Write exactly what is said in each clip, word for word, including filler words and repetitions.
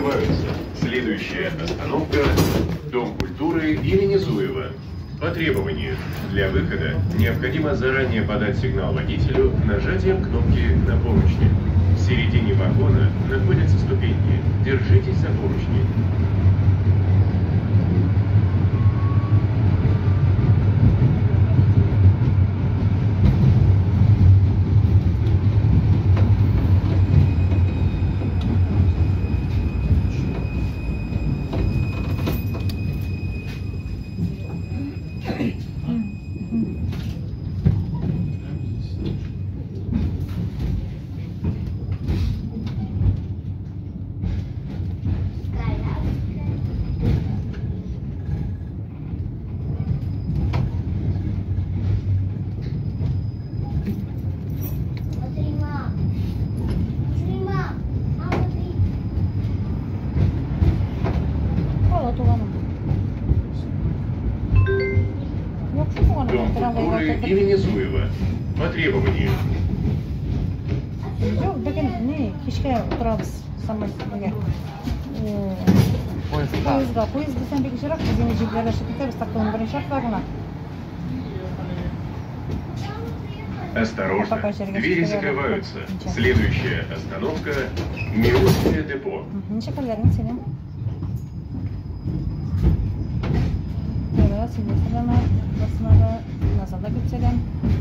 закрываются. Следующая остановка – Дом культуры имени Зуева. По требованию, для выхода необходимо заранее подать сигнал водителю нажатием кнопки на поручни. В середине вагона находятся ступеньки. Держитесь за поручни. Дом культуры имени Зуева. По требованию. Жоқ, бүгін не, кешке отырамыз самолетке. Поездға. Поездға. Поезд десем бек жырақ, біз ене жеңгелер ашып кетеміз, тақтың бірінші ақтарына. Осторожно, двери закрываются. Следующая остановка – Мирусское депо. Нешекерлерін сенем. Evet, şimdi sıralama basmaları nasıl da geçelim.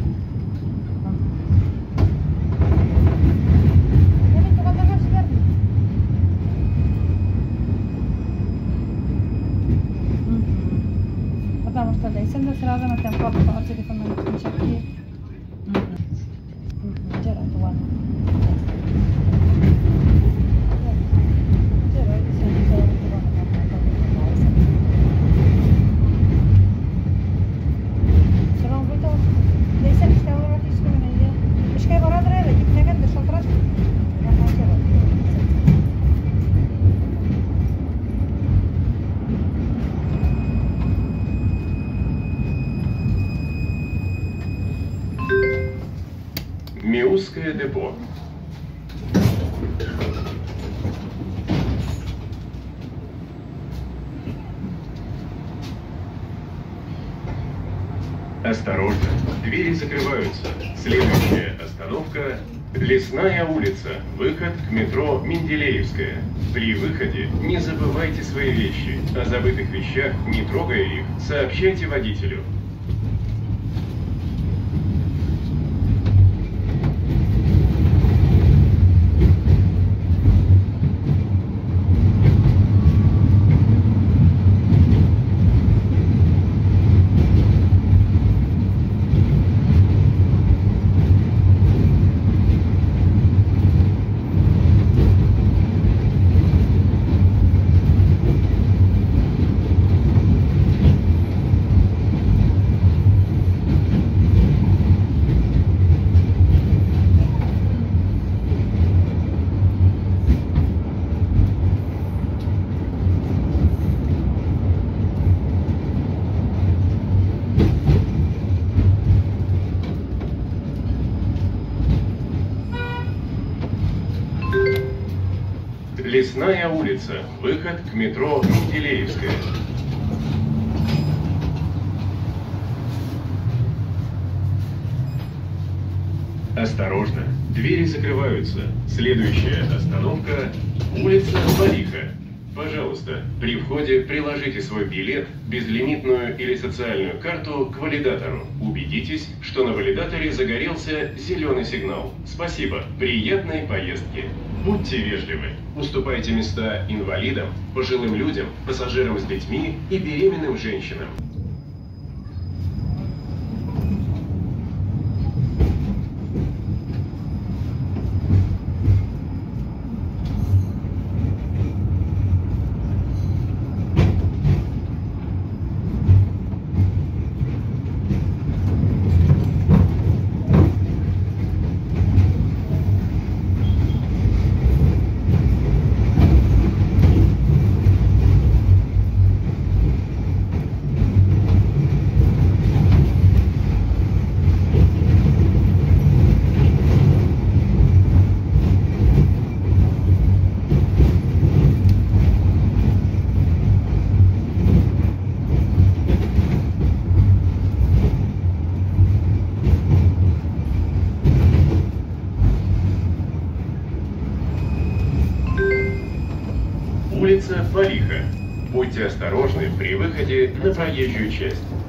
Evet, bu kadar şeyler. Потому что да, если мы сразу на темп по телефону не чекали. Джера, туан. Миусское депо. Осторожно, двери закрываются. Следующая остановка – Лесная улица. Выход к метро Менделеевская. При выходе не забывайте свои вещи. О забытых вещах, не трогая их, сообщайте водителю. Лесная улица. Выход к метро Менделеевская. Осторожно, двери закрываются. Следующая остановка – улица Балиха. Пожалуйста, при входе приложите свой билет, безлимитную или социальную карту к валидатору. Убедитесь, что на валидаторе загорелся зеленый сигнал. Спасибо. Приятной поездки. Будьте вежливы. Уступайте места инвалидам, пожилым людям, пассажирам с детьми и беременным женщинам. Улица Балиха. Будьте осторожны при выходе на проезжую часть.